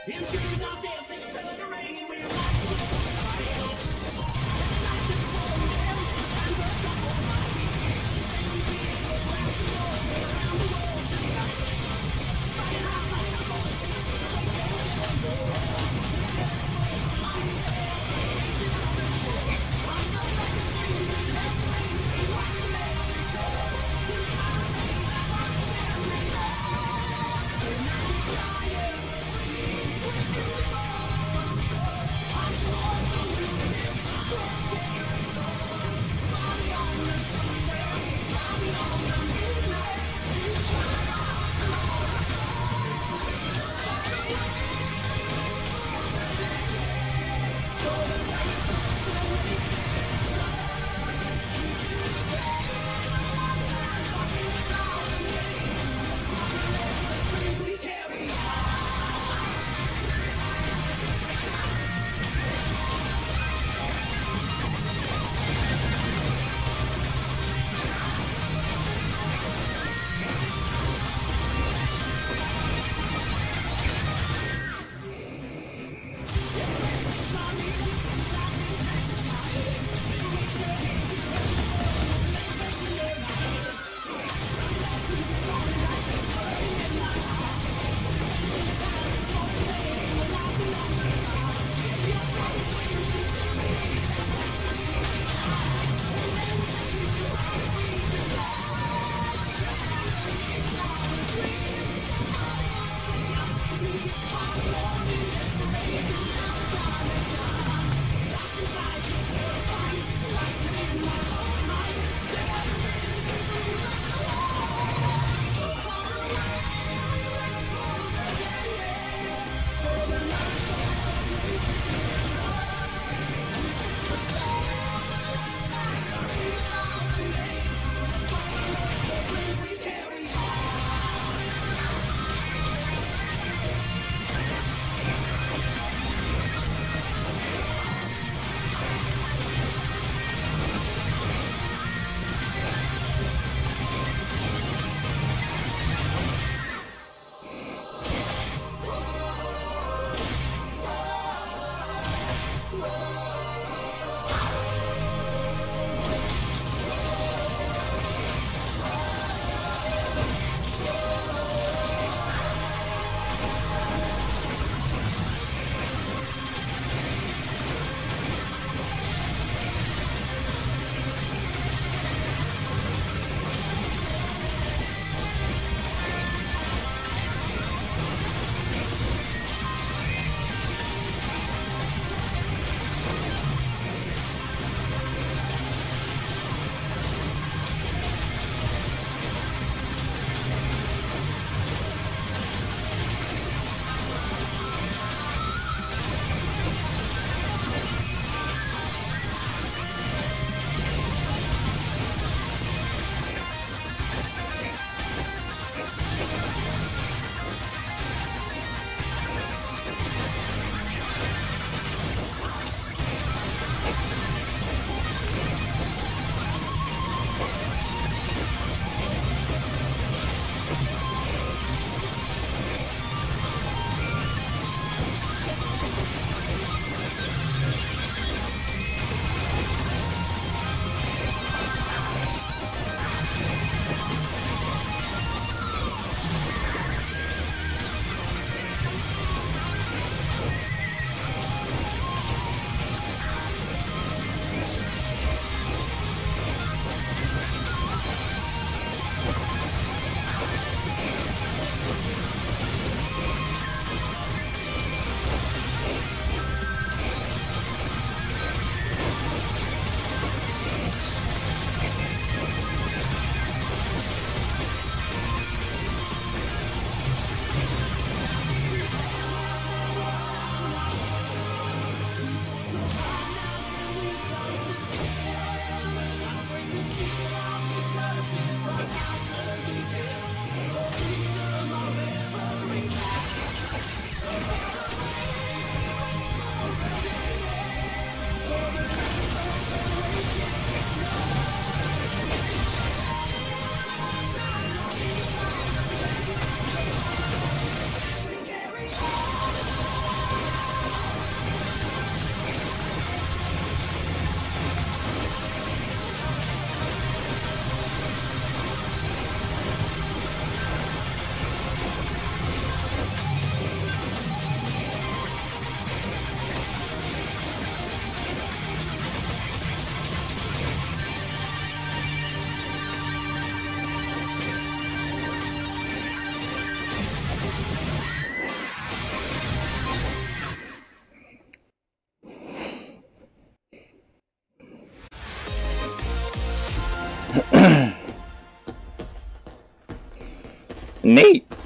In chains of dancing to the rain, we watch the fire. That night is falling, and the top of my head. Same people around the world tonight. Flying high like a bullet, racing to the moon. The sky falls on my head, racing up the shore. I'm the second thing in the train. We watch the magic go. I'm afraid I want to marry her. Tonight we're flying free, we're free to fall. Nate.